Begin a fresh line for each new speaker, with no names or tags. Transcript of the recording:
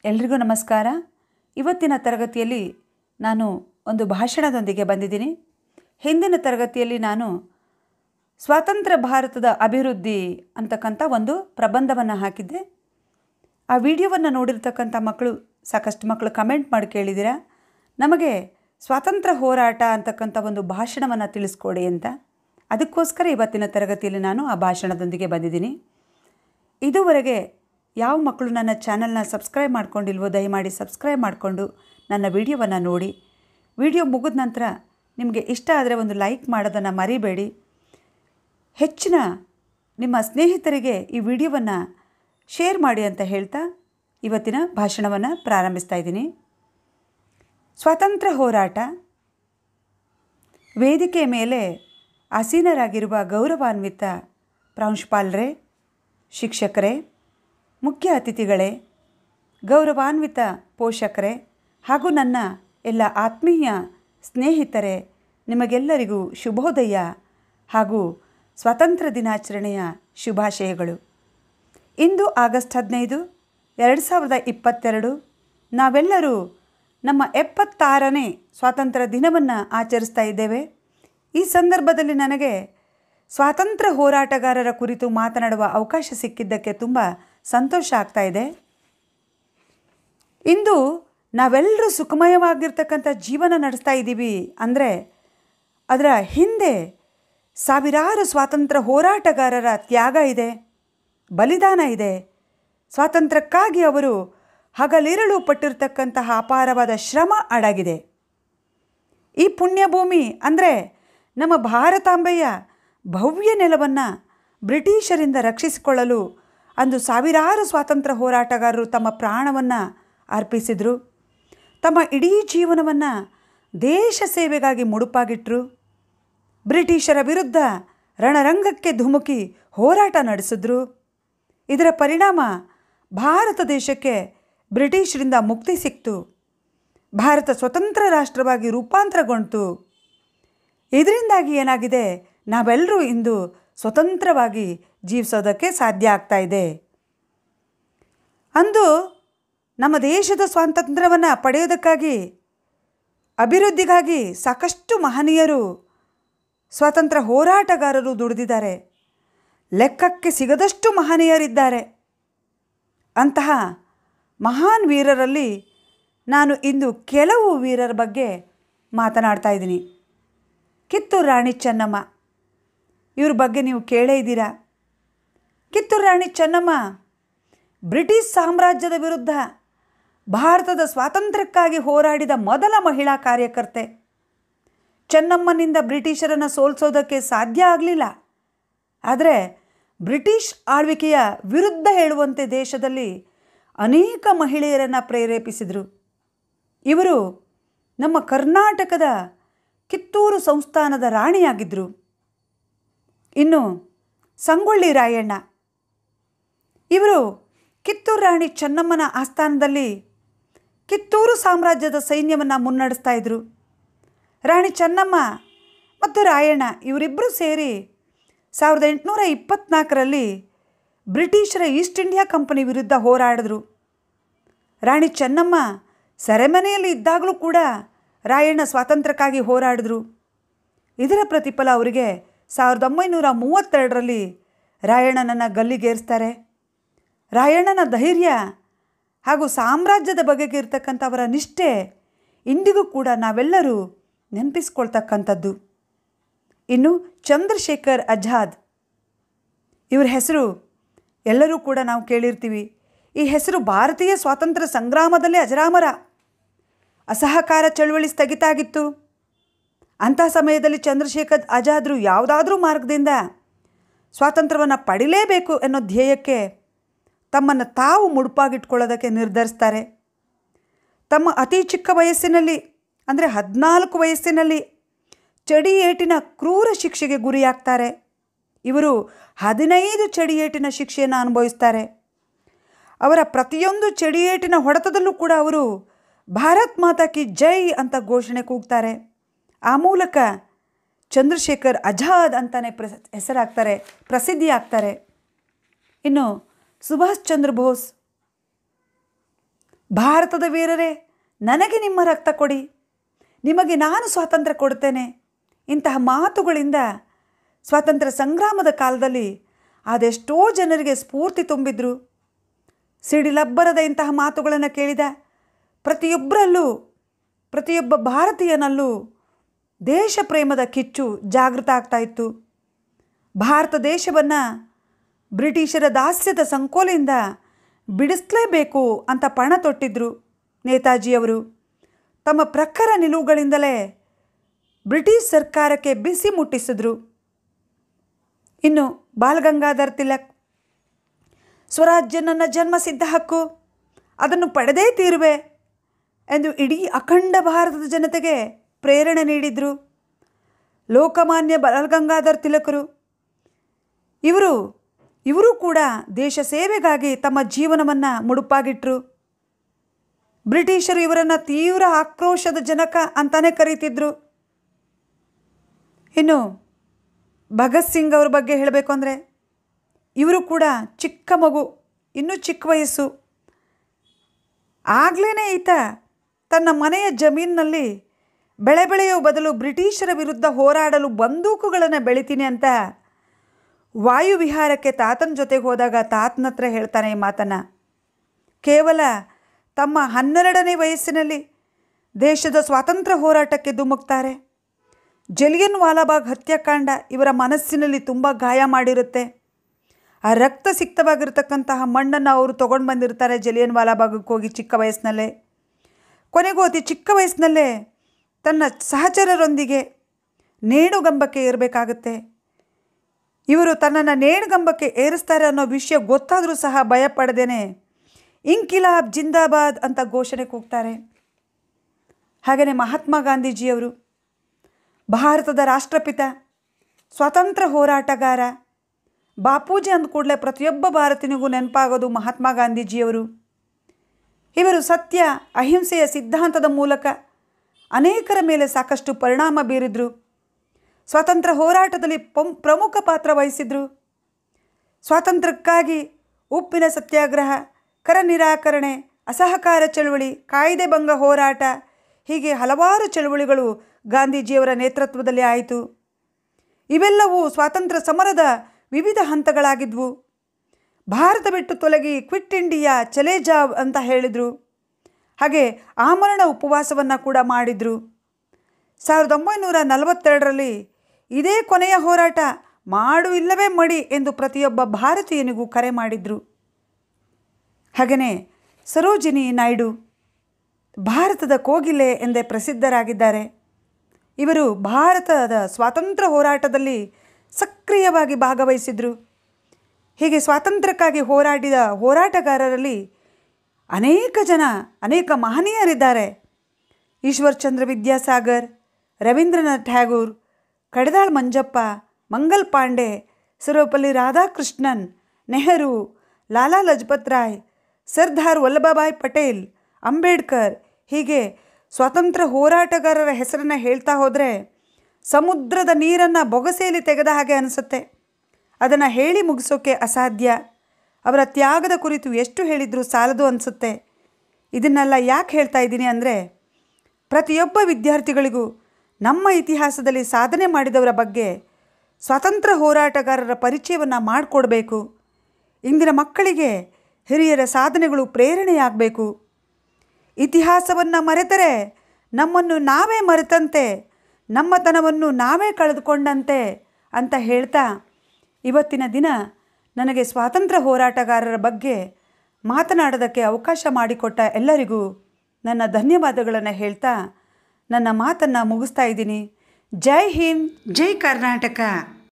ಎಲ್ರಿಗೂ ನಮಸ್ಕಾರ. ಇವತ್ತಿನ ತರಗತಿಯಲ್ಲಿ ನಾನು ಒಂದು ಭಾಷಣದೊಂದಿಗೆ ಬಂದಿದ್ದೀನಿ. ಹಿಂದಿನ ತರಗತಿಯಲ್ಲಿ ನಾನು ಸ್ವಾತಂತ್ರ್ಯ ಭಾರತದ ಅಭಿವೃದ್ಧಿ ಅಂತಕ್ಕಂಥ ಒಂದು ಪ್ರಬಂಧವನ್ನು ಹಾಕಿದ್ದೆ. ಆ ವಿಡಿಯೋವನ್ನು ನೋಡಿರ್ತಕ್ಕಂಥ ಸಾಕಷ್ಟು ಮಕ್ಕಳು ಕಮೆಂಟ್ ಮಾಡಿ ಕೇಳಿದ್ದೀರಾ, ನಮಗೆ ಸ್ವಾತಂತ್ರ್ಯ ಹೋರಾಟ ಅಂತಕ್ಕಂಥ ಒಂದು ಭಾಷಣವನ್ನು ತಿಳಿಸ್ಕೊಡಿ ಅಂತ. ಅದಕ್ಕೋಸ್ಕರ ಇವತ್ತಿನ ತರಗತಿಯಲ್ಲಿ ನಾನು ಆ ಭಾಷಣದೊಂದಿಗೆ ಬಂದಿದ್ದೀನಿ. ಇದುವರೆಗೆ ಯಾವ ಮಕ್ಕಳು ನನ್ನ ಚಾನಲ್ನ ಸಬ್ಸ್ಕ್ರೈಬ್ ಮಾಡ್ಕೊಂಡಿಲ್ವೋ ದಯಮಾಡಿ ಸಬ್ಸ್ಕ್ರೈಬ್ ಮಾಡಿಕೊಂಡು ನನ್ನ ವಿಡಿಯೋವನ್ನು ನೋಡಿ. ವಿಡಿಯೋ ಮುಗಿದ ನಂತರ ನಿಮಗೆ ಇಷ್ಟ ಆದರೆ ಒಂದು ಲೈಕ್ ಮಾಡೋದನ್ನು ಮರಿಬೇಡಿ. ಹೆಚ್ಚಿನ ನಿಮ್ಮ ಸ್ನೇಹಿತರಿಗೆ ಈ ವಿಡಿಯೋವನ್ನು ಶೇರ್ ಮಾಡಿ ಅಂತ ಹೇಳ್ತಾ ಇವತ್ತಿನ ಭಾಷಣವನ್ನು ಪ್ರಾರಂಭಿಸ್ತಾ ಇದ್ದೀನಿ. ಸ್ವಾತಂತ್ರ್ಯ ಹೋರಾಟ. ವೇದಿಕೆಯ ಮೇಲೆ ಆಸೀನರಾಗಿರುವ ಗೌರವಾನ್ವಿತ ಪ್ರಾಂಶುಪಾಲರೇ, ಶಿಕ್ಷಕರೇ, ಮುಖ್ಯ ಅತಿಥಿಗಳೇ, ಗೌರವಾನ್ವಿತ ಪೋಷಕರೇ ಹಾಗೂ ನನ್ನ ಎಲ್ಲ ಆತ್ಮೀಯ ಸ್ನೇಹಿತರೆ, ನಿಮಗೆಲ್ಲರಿಗೂ ಶುಭೋದಯ ಹಾಗೂ ಸ್ವಾತಂತ್ರ್ಯ ದಿನಾಚರಣೆಯ ಶುಭಾಶಯಗಳು. ಇಂದು ಆಗಸ್ಟ್ 15, 2022 ನಾವೆಲ್ಲರೂ ನಮ್ಮ 76ನೇ ಸ್ವಾತಂತ್ರ್ಯ ದಿನವನ್ನು ಆಚರಿಸ್ತಾ ಇದ್ದೇವೆ. ಈ ಸಂದರ್ಭದಲ್ಲಿ ನನಗೆ ಸ್ವಾತಂತ್ರ್ಯ ಹೋರಾಟಗಾರರ ಕುರಿತು ಮಾತನಾಡುವ ಅವಕಾಶ ಸಿಕ್ಕಿದ್ದಕ್ಕೆ ತುಂಬ ಸಂತೋಷ ಆಗ್ತಾ ಇದೆ. ಇಂದು ನಾವೆಲ್ಲರೂ ಸುಖಮಯವಾಗಿರ್ತಕ್ಕಂಥ ಜೀವನ ನಡೆಸ್ತಾ ಇದ್ದೀವಿ ಅಂದರೆ ಅದರ ಹಿಂದೆ ಸಾವಿರಾರು ಸ್ವಾತಂತ್ರ್ಯ ಹೋರಾಟಗಾರರ ತ್ಯಾಗ ಇದೆ, ಬಲಿದಾನ ಇದೆ. ಸ್ವಾತಂತ್ರ್ಯಕ್ಕಾಗಿ ಅವರು ಹಗಲಿರುಳು ಪಟ್ಟಿರ್ತಕ್ಕಂತಹ ಅಪಾರವಾದ ಶ್ರಮ ಅಡಗಿದೆ. ಈ ಪುಣ್ಯಭೂಮಿ ಅಂದರೆ ನಮ್ಮ ಭಾರತಾಂಬೆಯ ಭವ್ಯ ನೆಲವನ್ನು ಬ್ರಿಟಿಷರಿಂದ ರಕ್ಷಿಸಿಕೊಳ್ಳಲು ಅಂದು ಸಾವಿರಾರು ಸ್ವಾತಂತ್ರ್ಯ ಹೋರಾಟಗಾರರು ತಮ್ಮ ಪ್ರಾಣವನ್ನು ಅರ್ಪಿಸಿದರು. ತಮ್ಮ ಇಡೀ ಜೀವನವನ್ನು ದೇಶ ಸೇವೆಗಾಗಿ ಮುಡುಪಾಗಿಟ್ಟರು. ಬ್ರಿಟಿಷರ ವಿರುದ್ಧ ರಣರಂಗಕ್ಕೆ ಧುಮುಕಿ ಹೋರಾಟ ನಡೆಸಿದ್ರು. ಇದರ ಪರಿಣಾಮ ಭಾರತ ದೇಶಕ್ಕೆ ಬ್ರಿಟಿಷರಿಂದ ಮುಕ್ತಿ ಸಿಕ್ತು. ಭಾರತ ಸ್ವತಂತ್ರ ರಾಷ್ಟ್ರವಾಗಿ ರೂಪಾಂತರಗೊಂಡಿತು. ಇದರಿಂದಾಗಿ ಏನಾಗಿದೆ, ನಾವೆಲ್ಲರೂ ಇಂದು ಸ್ವತಂತ್ರವಾಗಿ ಜೀವಿಸೋದಕ್ಕೆ ಸಾಧ್ಯ ಆಗ್ತಾ ಇದೆ. ಅಂದು ನಮ್ಮ ದೇಶದ ಸ್ವಾತಂತ್ರ್ಯವನ್ನು ಪಡೆಯೋದಕ್ಕಾಗಿ, ಅಭಿವೃದ್ಧಿಗಾಗಿ ಸಾಕಷ್ಟು ಮಹನೀಯರು, ಸ್ವಾತಂತ್ರ್ಯ ಹೋರಾಟಗಾರರು ದುಡಿದಿದ್ದಾರೆ. ಲೆಕ್ಕಕ್ಕೆ ಸಿಗದಷ್ಟು ಮಹನೀಯರಿದ್ದಾರೆ. ಅಂತಹ ಮಹಾನ್ ವೀರರಲ್ಲಿ ನಾನು ಇಂದು ಕೆಲವು ವೀರರ ಬಗ್ಗೆ ಮಾತನಾಡ್ತಾ ಇದ್ದೀನಿ. ಕಿತ್ತೂರು ರಾಣಿ ಚೆನ್ನಮ್ಮ, ಇವ್ರ ಬಗ್ಗೆ ನೀವು ಕೇಳೇ ಇದ್ದೀರಾ. ಕಿತ್ತೂರು ರಾಣಿ ಚೆನ್ನಮ್ಮ ಬ್ರಿಟಿಷ್ ಸಾಮ್ರಾಜ್ಯದ ವಿರುದ್ಧ ಭಾರತದ ಸ್ವಾತಂತ್ರ್ಯಕ್ಕಾಗಿ ಹೋರಾಡಿದ ಮೊದಲ ಮಹಿಳಾ ಕಾರ್ಯಕರ್ತೆ. ಚೆನ್ನಮ್ಮನಿಂದ ಬ್ರಿಟಿಷರನ್ನು ಸೋಲಿಸೋದಕ್ಕೆ ಸಾಧ್ಯ ಆಗಲಿಲ್ಲ. ಆದರೆ ಬ್ರಿಟಿಷ್ ಆಳ್ವಿಕೆಯ ವಿರುದ್ಧ ಹೇಳುವಂತೆ ದೇಶದಲ್ಲಿ ಅನೇಕ ಮಹಿಳೆಯರನ್ನು ಪ್ರೇರೇಪಿಸಿದರು. ಇವರು ನಮ್ಮ ಕರ್ನಾಟಕದ ಕಿತ್ತೂರು ಸಂಸ್ಥಾನದ ರಾಣಿಯಾಗಿದ್ದರು. ಇನ್ನು ಸಂಗೊಳ್ಳಿ ರಾಯಣ್ಣ, ಇವರು ಕಿತ್ತೂರು ರಾಣಿ ಚೆನ್ನಮ್ಮನ ಆಸ್ಥಾನದಲ್ಲಿ ಕಿತ್ತೂರು ಸಾಮ್ರಾಜ್ಯದ ಸೈನ್ಯವನ್ನು ಮುನ್ನಡೆಸ್ತಾ ಇದ್ದರು. ರಾಣಿ ಚೆನ್ನಮ್ಮ ಮತ್ತು ರಾಯಣ್ಣ ಇವರಿಬ್ಬರು ಸೇರಿ 1824ರಲ್ಲಿ ಬ್ರಿಟಿಷರ ಈಸ್ಟ್ ಇಂಡಿಯಾ ಕಂಪನಿ ವಿರುದ್ಧ ಹೋರಾಡಿದ್ರು. ರಾಣಿ ಚೆನ್ನಮ್ಮ ಸೆರೆಮನೆಯಲ್ಲಿ ಇದ್ದಾಗಲೂ ಕೂಡ ರಾಯಣ್ಣ ಸ್ವಾತಂತ್ರ್ಯಕ್ಕಾಗಿ ಹೋರಾಡಿದ್ರು. ಇದರ ಪ್ರತಿಫಲ ಅವರಿಗೆ 1932ರಲ್ಲಿ ರಾಯಣ್ಣನನ್ನು ಗಲ್ಲಿಗೇರಿಸ್ತಾರೆ. ರಾಯಣ್ಣನ ಧೈರ್ಯ ಹಾಗೂ ಸಾಮ್ರಾಜ್ಯದ ಬಗೆಗೆ ಇರ್ತಕ್ಕಂಥವರ ನಿಷ್ಠೆ ಇಂದಿಗೂ ಕೂಡ ನಾವೆಲ್ಲರೂ ನೆನಪಿಸ್ಕೊಳ್ತಕ್ಕಂಥದ್ದು. ಇನ್ನು ಚಂದ್ರಶೇಖರ್ ಆಜಾದ್, ಇವ್ರ ಹೆಸರು ಎಲ್ಲರೂ ಕೂಡ ನಾವು ಕೇಳಿರ್ತೀವಿ. ಈ ಹೆಸರು ಭಾರತೀಯ ಸ್ವಾತಂತ್ರ್ಯ ಸಂಗ್ರಾಮದಲ್ಲೇ ಅಜರಾಮರ. ಅಸಹಕಾರ ಚಳವಳಿ ಸ್ಥಗಿತ ಆಗಿತ್ತು. ಅಂಥ ಸಮಯದಲ್ಲಿ ಚಂದ್ರಶೇಖರ್ ಆಜಾದ್ರು ಯಾವುದಾದ್ರೂ ಮಾರ್ಗದಿಂದ ಸ್ವಾತಂತ್ರ್ಯವನ್ನು ಪಡಿಲೇಬೇಕು ಅನ್ನೋ ಧ್ಯೇಯಕ್ಕೆ ತಮ್ಮನ್ನು ತಾವು ಮುಡುಪಾಗಿಟ್ಕೊಳ್ಳೋದಕ್ಕೆ ನಿರ್ಧರಿಸ್ತಾರೆ. ತಮ್ಮ ಅತಿ ಚಿಕ್ಕ ವಯಸ್ಸಿನಲ್ಲಿ ಅಂದರೆ 14 ವಯಸ್ಸಿನಲ್ಲಿ ಚಡಿಯೇಟಿನ ಕ್ರೂರ ಶಿಕ್ಷೆಗೆ ಗುರಿಯಾಗ್ತಾರೆ. ಇವರು 15 ಚಡಿಯೇಟಿನ ಶಿಕ್ಷೆಯನ್ನು ಅನುಭವಿಸ್ತಾರೆ. ಅವರ ಪ್ರತಿಯೊಂದು ಚಡಿಯೇಟಿನ ಹೊಡೆತದಲ್ಲೂ ಕೂಡ ಅವರು ಭಾರತ್ ಮಾತಾ ಕಿ ಜೈ ಅಂತ ಘೋಷಣೆ ಕೂಗ್ತಾರೆ. ಆ ಮೂಲಕ ಚಂದ್ರಶೇಖರ್ ಆಜಾದ್ ಅಂತಲೇ ಹೆಸರಾಗ್ತಾರೆ, ಪ್ರಸಿದ್ಧಿ ಆಗ್ತಾರೆ. ಇನ್ನು ಸುಭಾಷ್ ಚಂದ್ರ ಬೋಸ್, ಭಾರತದ ವೀರರೇ, ನನಗೆ ನಿಮ್ಮ ರಕ್ತ ಕೊಡಿ, ನಿಮಗೆ ನಾನು ಸ್ವಾತಂತ್ರ್ಯ ಕೊಡುತ್ತೇನೆ. ಇಂತಹ ಮಾತುಗಳಿಂದ ಸ್ವಾತಂತ್ರ್ಯ ಸಂಗ್ರಾಮದ ಕಾಲದಲ್ಲಿ ಅದೆಷ್ಟೋ ಜನರಿಗೆ ಸ್ಫೂರ್ತಿ ತುಂಬಿದ್ರು. ಸಿಡಿಲಬ್ಬರದ ಇಂತಹ ಮಾತುಗಳನ್ನು ಕೇಳಿದ ಪ್ರತಿಯೊಬ್ಬರಲ್ಲೂ, ಪ್ರತಿಯೊಬ್ಬ ಭಾರತೀಯನಲ್ಲೂ ದೇಶ ಪ್ರೇಮದ ಕಿಚ್ಚು ಜಾಗೃತ ಆಗ್ತಾ ಇತ್ತು. ಭಾರತ ದೇಶವನ್ನು ಬ್ರಿಟಿಷರ ದಾಸ್ಯದ ಸಂಕೋಲೆಯಿಂದ ಬಿಡಿಸಲೇಬೇಕು ಅಂತ ಪಣ ತೊಟ್ಟಿದ್ರು ನೇತಾಜಿಯವರು. ತಮ್ಮ ಪ್ರಖರ ನಿಲುವುಗಳಿಂದಲೇ ಬ್ರಿಟಿಷ್ ಸರ್ಕಾರಕ್ಕೆ ಬಿಸಿ ಮುಟ್ಟಿಸಿದ್ರು. ಇನ್ನು ಬಾಲಗಂಗಾಧರ್ ತಿಲಕ್, ಸ್ವರಾಜ್ಯ ನನ್ನ ಜನ್ಮಸಿದ್ಧ ಹಕ್ಕು, ಅದನ್ನು ಪಡೆದೇ ತೀರುವೆ ಎಂದು ಇಡೀ ಅಖಂಡ ಭಾರತದ ಜನತೆಗೆ ಪ್ರೇರಣೆ ನೀಡಿದರು. ಲೋಕಮಾನ್ಯ ಬಾಲಗಂಗಾಧರ್ ತಿಲಕರು ಇವರು ಕೂಡ ದೇಶ ಸೇವೆಗಾಗಿ ತಮ್ಮ ಜೀವನವನ್ನು ಮುಡುಪಾಗಿಟ್ಟರು. ಬ್ರಿಟಿಷರು ಇವರನ್ನು ತೀವ್ರ ಆಕ್ರೋಶದ ಜನಕ ಅಂತಾನೆ ಕರೀತಿದ್ರು. ಇನ್ನು ಭಗತ್ ಸಿಂಗ್ ಅವ್ರ ಬಗ್ಗೆ ಹೇಳಬೇಕು ಅಂದರೆ, ಇವರು ಕೂಡ ಚಿಕ್ಕ ಮಗು, ಇನ್ನೂ ಚಿಕ್ಕ ವಯಸ್ಸು. ಆಗಲೇ ಈತ ತನ್ನ ಮನೆಯ ಜಮೀನಿನಲ್ಲಿ ಬೆಳೆ ಬೆಳೆಯೋ ಬದಲು ಬ್ರಿಟಿಷರ ವಿರುದ್ಧ ಹೋರಾಡಲು ಬಂದೂಕುಗಳನ್ನು ಬೆಳಿತೀನಿ ಅಂತ ವಾಯುವಿಹಾರಕ್ಕೆ ತಾತನ ಜೊತೆಗೆ ಹೋದಾಗ ತಾತನ ಹತ್ರ ಹೇಳ್ತಾನೆ ಈ ಮಾತನ್ನು. ಕೇವಲ ತಮ್ಮ 12ನೇ ವಯಸ್ಸಿನಲ್ಲಿ ದೇಶದ ಸ್ವಾತಂತ್ರ್ಯ ಹೋರಾಟಕ್ಕೆ ಧುಮುಕ್ತಾರೆ. ಜಲಿಯನ್ ವಾಲಾಬಾಗ್ ಹತ್ಯಾಕಾಂಡ ಇವರ ಮನಸ್ಸಿನಲ್ಲಿ ತುಂಬ ಗಾಯ ಮಾಡಿರುತ್ತೆ. ಆ ರಕ್ತ ಸಿಕ್ತವಾಗಿರ್ತಕ್ಕಂತಹ ಮಣ್ಣನ್ನು ಅವರು ತೊಗೊಂಡು ಬಂದಿರ್ತಾರೆ ಜಲಿಯನ್ ವಾಲಾಬಾಗಕ್ಕೆ ಹೋಗಿ ಚಿಕ್ಕ ವಯಸ್ಸಿನಲ್ಲೇ. ಕೊನೆಗೂ ಅತಿ ಚಿಕ್ಕ ವಯಸ್ಸಿನಲ್ಲೇ ತನ್ನ ಸಹಚರರೊಂದಿಗೆ ನೇಣುಗಂಬಕ್ಕೆ ಏರಬೇಕಾಗುತ್ತೆ. ಇವರು ತನ್ನನ್ನು ನೇಣುಗಂಬಕ್ಕೆ ಏರಿಸ್ತಾರೆ ಅನ್ನೋ ವಿಷಯ ಗೊತ್ತಾದರೂ ಸಹ ಭಯಪಡದೇನೆ ಇಂಕಿಲಾಬ್ ಜಿಂದಾಬಾದ್ ಅಂತ ಘೋಷಣೆ ಕೂಗ್ತಾರೆ. ಹಾಗೆಯೇ ಮಹಾತ್ಮ ಗಾಂಧೀಜಿಯವರು ಭಾರತದ ರಾಷ್ಟ್ರಪಿತ, ಸ್ವಾತಂತ್ರ್ಯ ಹೋರಾಟಗಾರ. ಬಾಪೂಜಿ ಅಂದ ಕೂಡಲೇ ಪ್ರತಿಯೊಬ್ಬ ಭಾರತೀಯನಿಗೂ ನೆನಪಾಗೋದು ಮಹಾತ್ಮ ಗಾಂಧೀಜಿಯವರು. ಇವರು ಸತ್ಯ ಅಹಿಂಸೆಯ ಸಿದ್ಧಾಂತದ ಮೂಲಕ ಅನೇಕರ ಮೇಲೆ ಸಾಕಷ್ಟು ಪರಿಣಾಮ ಬೀರಿದರು. ಸ್ವಾತಂತ್ರ್ಯ ಹೋರಾಟದಲ್ಲಿ ಪ್ರಮುಖ ಪಾತ್ರ ವಹಿಸಿದರು. ಸ್ವಾತಂತ್ರ್ಯಕ್ಕಾಗಿ ಉಪ್ಪಿನ ಸತ್ಯಾಗ್ರಹ, ಕರ ನಿರಾಕರಣೆ, ಅಸಹಕಾರ ಚಳುವಳಿ, ಕಾಯ್ದೆ ಭಂಗ ಹೋರಾಟ, ಹೀಗೆ ಹಲವಾರು ಚಳುವಳಿಗಳು ಗಾಂಧೀಜಿಯವರ ನೇತೃತ್ವದಲ್ಲಿ ಆಯಿತು. ಇವೆಲ್ಲವೂ ಸ್ವಾತಂತ್ರ್ಯ ಸಮರದ ವಿವಿಧ ಹಂತಗಳಾಗಿದ್ವು. ಭಾರತ ಬಿಟ್ಟು ತೊಲಗಿ, ಕ್ವಿಟ್ ಇಂಡಿಯಾ, ಚಲೇ ಜಾವ್ ಅಂತ ಹೇಳಿದರು. ಹಾಗೆ ಆಮರಣ ಉಪವಾಸವನ್ನು ಕೂಡ ಮಾಡಿದರು. 1942ರಲ್ಲಿ ಇದೇ ಕೊನೆಯ ಹೋರಾಟ, ಮಾಡು ಇಲ್ಲವೇ ಮಡಿ ಎಂದು ಪ್ರತಿಯೊಬ್ಬ ಭಾರತೀಯನಿಗೂ ಕರೆ ಮಾಡಿದರು. ಹಾಗೆಯೇ ಸರೋಜಿನಿ ನಾಯ್ಡು ಭಾರತದ ಕೋಗಿಲೆ ಎಂದೇ ಪ್ರಸಿದ್ಧರಾಗಿದ್ದಾರೆ. ಇವರು ಭಾರತದ ಸ್ವಾತಂತ್ರ್ಯ ಹೋರಾಟದಲ್ಲಿ ಸಕ್ರಿಯವಾಗಿ ಭಾಗವಹಿಸಿದರು. ಹೀಗೆ ಸ್ವಾತಂತ್ರ್ಯಕ್ಕಾಗಿ ಹೋರಾಡಿದ ಹೋರಾಟಗಾರರಲ್ಲಿ ಅನೇಕ ಮಹನೀಯರಿದ್ದಾರೆ. ಈಶ್ವರ್ ಚಂದ್ರ ವಿದ್ಯಾಸಾಗರ್, ರವೀಂದ್ರನಾಥ್ ಟ್ಯಾಗೂರ್, ಕಡದಾಳ್ ಮಂಜಪ್ಪ, ಮಂಗಲ್ ಪಾಂಡೆ, ಸರ್ವಪಲ್ಲಿ ರಾಧಾಕೃಷ್ಣನ್, ನೆಹರು, ಲಾಲಾ ಲಜಪತ್ ರಾಯ್, ಸರ್ದಾರ್ ವಲ್ಲಭಭಾಯ್ ಪಟೇಲ್, ಅಂಬೇಡ್ಕರ್, ಹೀಗೆ ಸ್ವಾತಂತ್ರ್ಯ ಹೋರಾಟಗಾರರ ಹೆಸರನ್ನು ಹೇಳ್ತಾ ಹೋದರೆ ಸಮುದ್ರದ ನೀರನ್ನು ಬೊಗಸೆಯಲ್ಲಿ ತೆಗೆದ ಹಾಗೆ ಅನಿಸುತ್ತೆ. ಅದನ್ನು ಹೇಳಿ ಮುಗಿಸೋಕ್ಕೆ ಅಸಾಧ್ಯ. ಅವರ ತ್ಯಾಗದ ಕುರಿತು ಎಷ್ಟು ಹೇಳಿದರೂ ಸಾಲದು ಅನಿಸುತ್ತೆ. ಇದನ್ನೆಲ್ಲ ಯಾಕೆ ಹೇಳ್ತಾ ಇದ್ದೀನಿ ಅಂದರೆ, ಪ್ರತಿಯೊಬ್ಬ ವಿದ್ಯಾರ್ಥಿಗಳಿಗೂ ನಮ್ಮ ಇತಿಹಾಸದಲ್ಲಿ ಸಾಧನೆ ಮಾಡಿದವರ ಬಗ್ಗೆ, ಸ್ವಾತಂತ್ರ್ಯ ಹೋರಾಟಗಾರರ ಪರಿಚಯವನ್ನು ಮಾಡಿಕೊಡ್ಬೇಕು. ಇಂದಿನ ಮಕ್ಕಳಿಗೆ ಹಿರಿಯರ ಸಾಧನೆಗಳು ಪ್ರೇರಣೆಯಾಗಬೇಕು. ಇತಿಹಾಸವನ್ನು ಮರೆತರೆ ನಮ್ಮನ್ನು ನಾವೇ ಮರೆತಂತೆ, ನಮ್ಮತನವನ್ನು ನಾವೇ ಕಳೆದುಕೊಂಡಂತೆ ಅಂತ ಹೇಳ್ತಾ, ಇವತ್ತಿನ ದಿನ ನನಗೆ ಸ್ವಾತಂತ್ರ್ಯ ಹೋರಾಟಗಾರರ ಬಗ್ಗೆ ಮಾತನಾಡೋದಕ್ಕೆ ಅವಕಾಶ ಮಾಡಿಕೊಟ್ಟ ಎಲ್ಲರಿಗೂ ನನ್ನ ಧನ್ಯವಾದಗಳನ್ನು ಹೇಳ್ತಾ ನನ್ನ ಮಾತನ್ನು ಮುಗಿಸ್ತಾ ಇದ್ದೀನಿ. ಜೈ ಹಿಂದ್, ಜೈ ಕರ್ನಾಟಕ.